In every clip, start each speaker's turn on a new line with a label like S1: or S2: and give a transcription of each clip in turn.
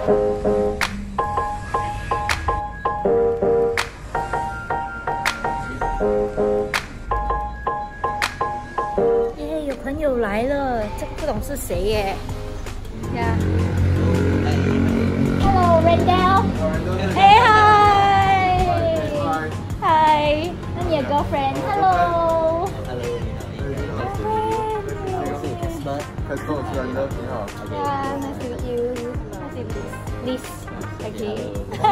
S1: 耶，有朋友来了，这个不懂是谁耶？呀 ，Hello Randall， Hey hi， Hi， 那你的 girlfriend，Hello。
S2: Casper，我是 Randall， 你好。
S1: Yeah, nice to meet you. Nice to meet you. Liz. Okay.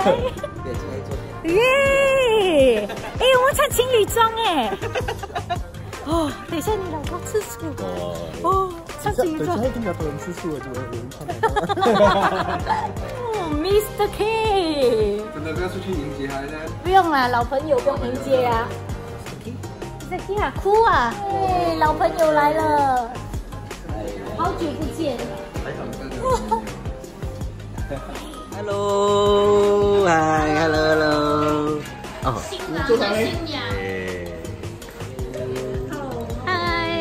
S1: 耶！哎，我们穿情侣装哎。哦，等一下你老公吃素。哦，穿情侣装。
S2: 等一下听到有人吃素了，就有人看到。
S1: 哦 ，Mr. K。
S2: 真的不要出去迎接他呢？
S1: 不用啦，老朋友不用迎接呀。在听啊，哭啊！哎，老朋友来了。好久不见。
S3: Hello， 嗨 ，Hello， 哦，
S1: 新郎和新娘。嗨。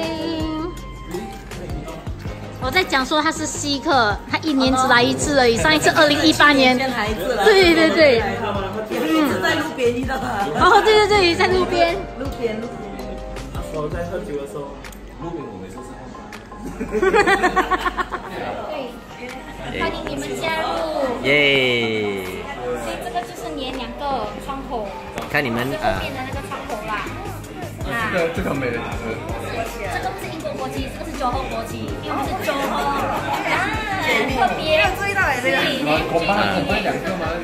S1: 我在讲说他是稀客，他1年只来1次而已，上一次2018年。对对对。
S4: 一直在路边遇到他。
S1: 哦，对对对，在路边。
S4: 路边。
S2: 我在喝酒的时候，路边我每次是
S1: 对，欢迎你们加入。
S3: 耶！
S1: 所以这个就是连2个窗口，
S3: 看你们
S1: 后面的那个窗口啦。
S2: 这个美的
S1: 这个不是英国国旗，这个是Johor国旗，因为我们是Johor很特别。注意到了这个。
S2: 我们2个吗？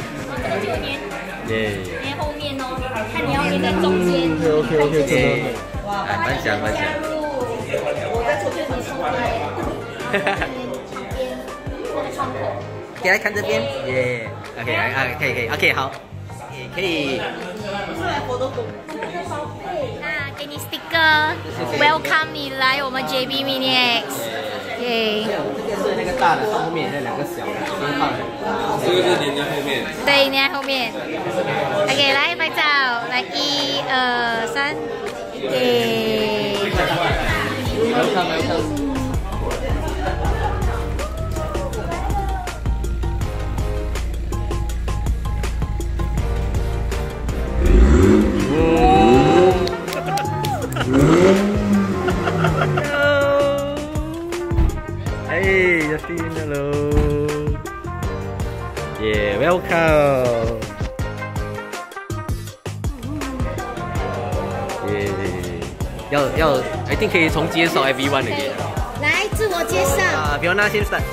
S1: 连后面哦，看你要连在中间。
S3: OK， 哇，分享。
S1: 我在左边，你右边。旁边那个窗口。
S3: 给来看这边，耶 ，OK， 可以 ，OK， 好，可以。
S1: 那给你 sticker，welcome 你来我们 JB MINIacs， 耶。
S3: 这个是那个大的后面，那2个小的先放。这个是连在后面。
S1: 对，连在后面。OK， 来拍照，来1、2、3，耶。
S3: welcome。Hey, Justin, hello. Yeah, welcome. Yeah, 一定可以从介绍 everyone 的给。
S1: 来，自我介绍。
S3: 啊 ，Viona 先start。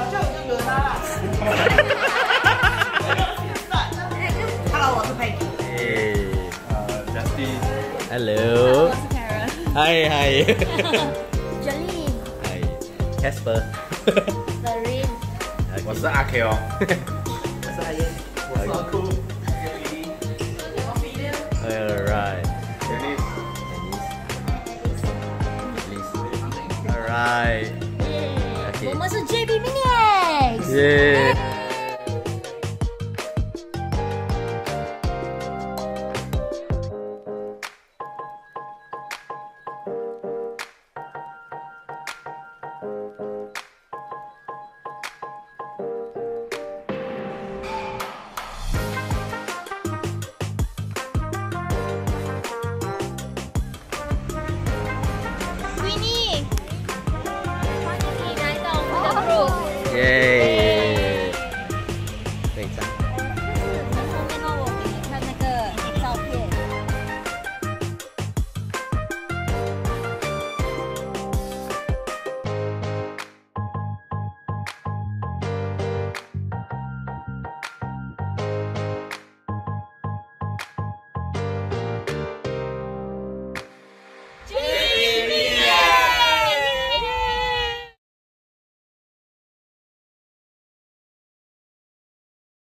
S4: Hello， 我是 Peggy。
S2: Justin。
S3: Hello。
S1: 我是 Faeryn。
S3: Hi。
S1: Gerlyn。
S3: Hi。Casper。
S1: Faeryn。
S2: 我是阿 Keong。
S4: 我是阿燕。
S2: 我是阿酷。
S3: Alright. Alright.
S1: 我们是 JB MINIacs。
S3: 耶。